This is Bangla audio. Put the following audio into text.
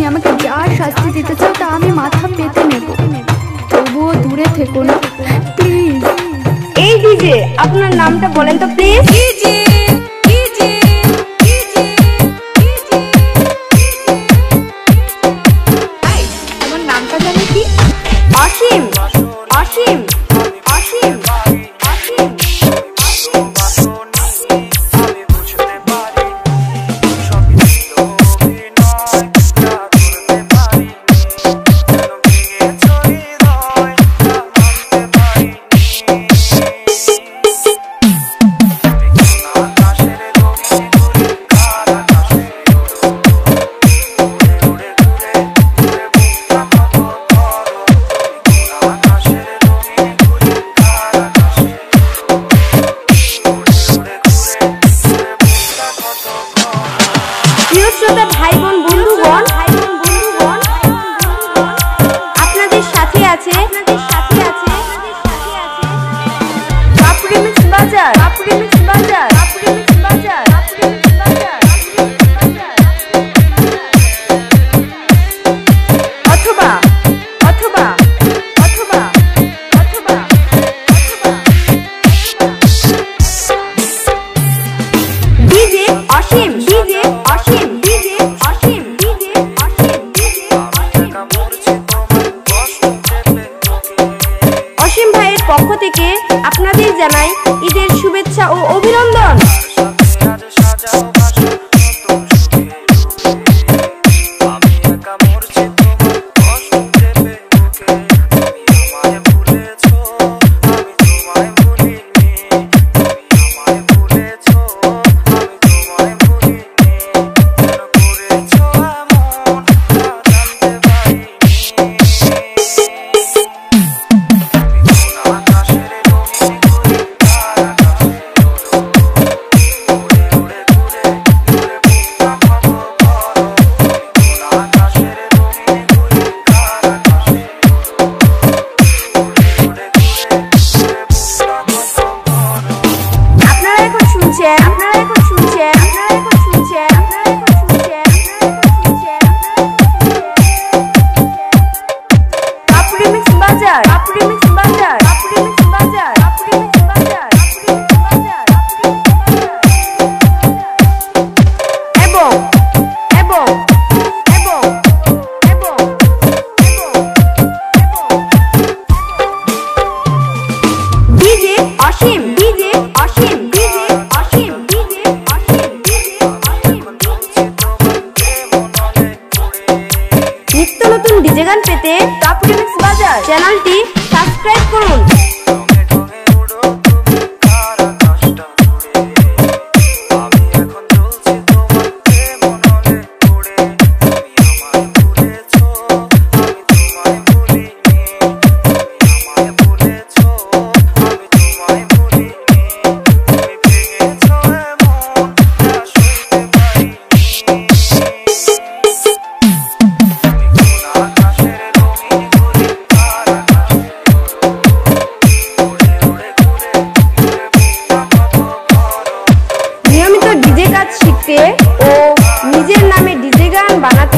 আমাকে যা শাস্তি দিতে চাও তা আমি মাথা পেতে নেব, তবুও দূরে থেকো না প্লিজ। এই ডিজে, আপনার নামটা বলেন তো প্লিজ। তোমার নামটা জানি কি? অসীম, অসীম, অসীম, অসীম। ভাই বোন বন্ধুগণ, আপনাদের সাথে আছে কাপড়িমিক্স বাজার, কাপড়িমিক্স বাজার, কাপড়িমিক্স বাজার, কাপড়িমিক্স বাজার। অথবা অথবা অথবা অথবা DJ Asim, DJ Asim, DJ Asim, DJ Asim, DJ Asim ভাইয়ের পক্ষ থেকে আপনাদের জানাই ঈদের শুভেচ্ছা ও অভিনন্দন। নিত্য নতুন ডিজে গান পেতে কাপড়িমিক্স বাজার চ্যানেলটি সাবস্ক্রাইব করুন। শিখতে ও নিজের নামে ডিজে গান বানাতে